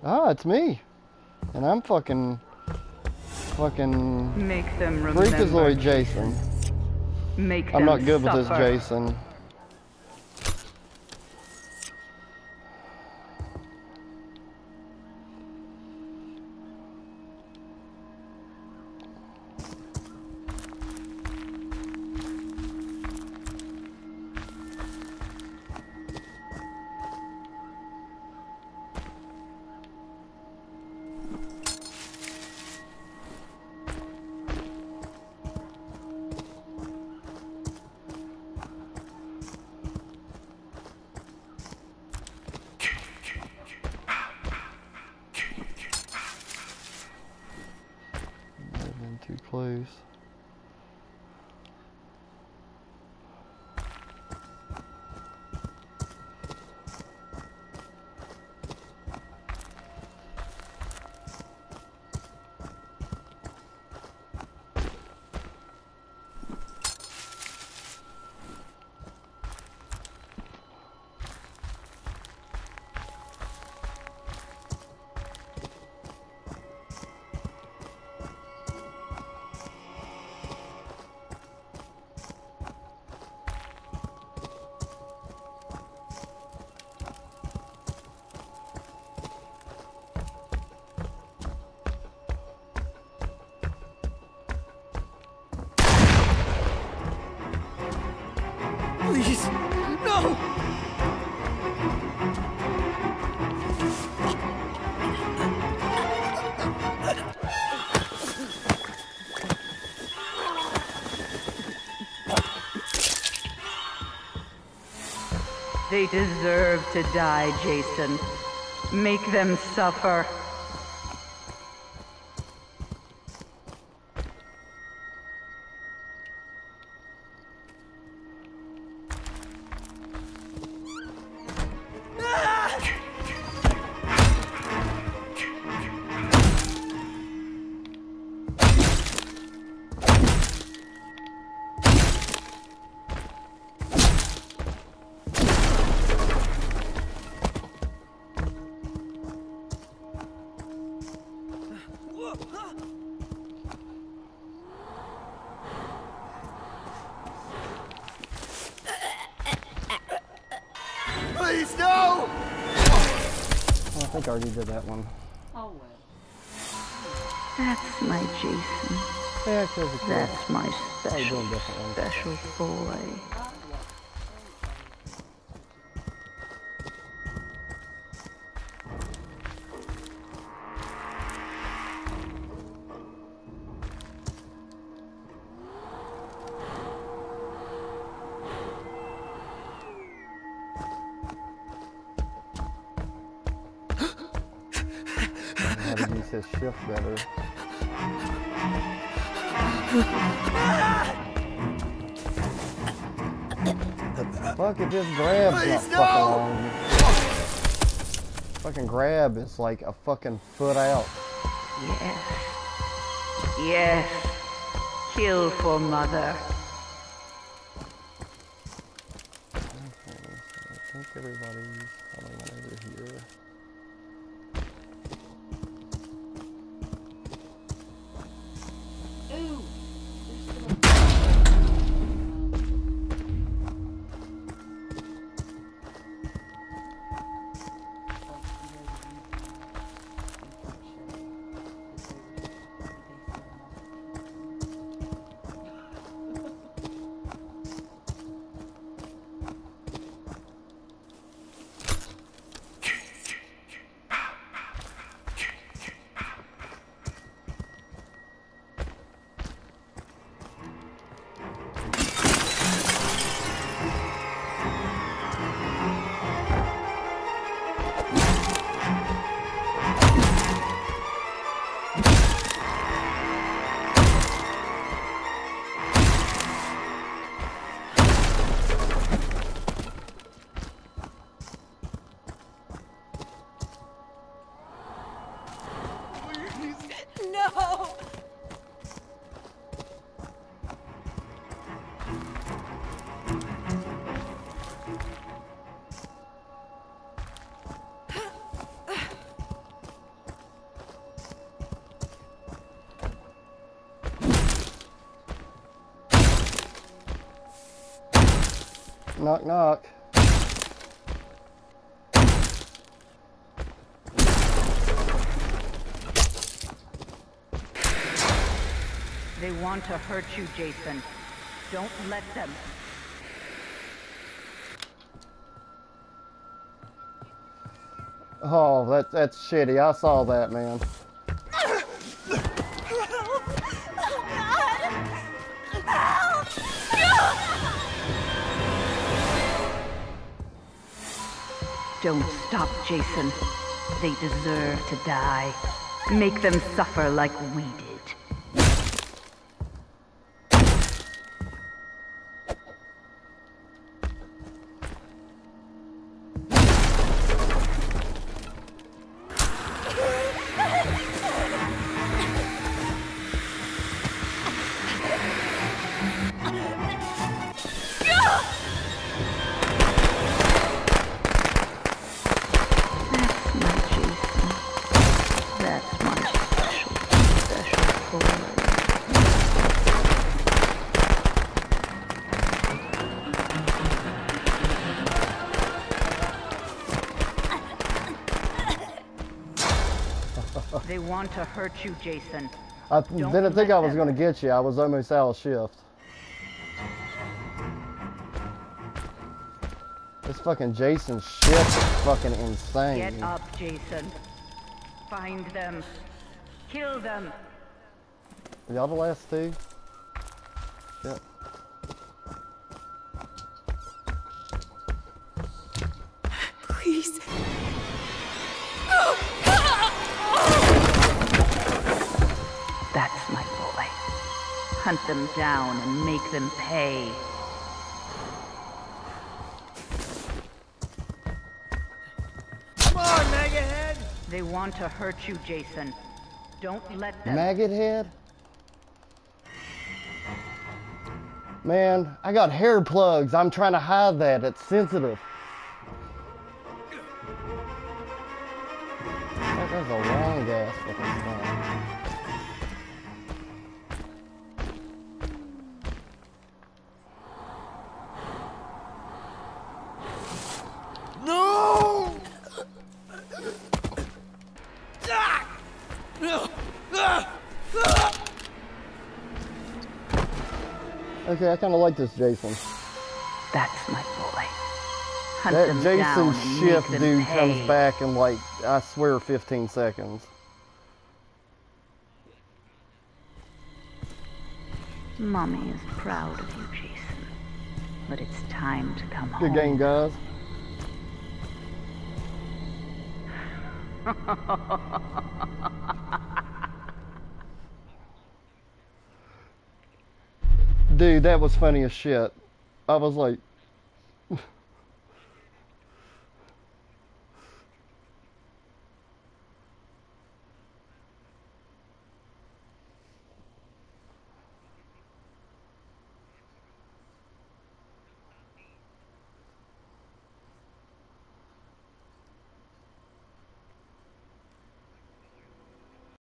Ah, it's me. And I'm fucking Make them remember. Freakazoid Jason. Make them I'm not good with suffer. this Jason. Too close. Please, no! They deserve to die, Jason. Make them suffer. Please, no! I think I already did that one. Oh well. That's my Jason. Yeah, because it's That's my probably doing different ones. special boy. How to use his shift better. Fuck, it just grabs Please, not fucking long. Fucking grab is like a fucking foot out. Yes. Yes. Kill for mother. Okay, so I think everybody's coming over here. Ooh. Knock, knock. They want to hurt you, Jason. Don't let them. Oh, that's shitty. I saw that, man. Don't stop, Jason. They deserve to die. Make them suffer like we did. That's my special boy. They want to hurt you, Jason. I didn't think I was going to get you. I was almost out of shift. This fucking Jason shit is fucking insane. Get up, Jason. Find them. Kill them. Are y'all the last two? Yep. Please. That's my boy. Hunt them down and make them pay. Come on, Maggothead! They want to hurt you, Jason. Don't let them. Maggot head? Man, I got hair plugs. I'm trying to hide that. It's sensitive. That was a long ass fucking song. No! Ah! Okay, I kind of like this Jason. That's my boy. Hunt That them Jason down and shift make them dude pay. comes back in like, I swear, 15 seconds. Mommy is proud of you, Jason. But it's time to come Good home. game, guys. Dude, that was funny as shit. I was like,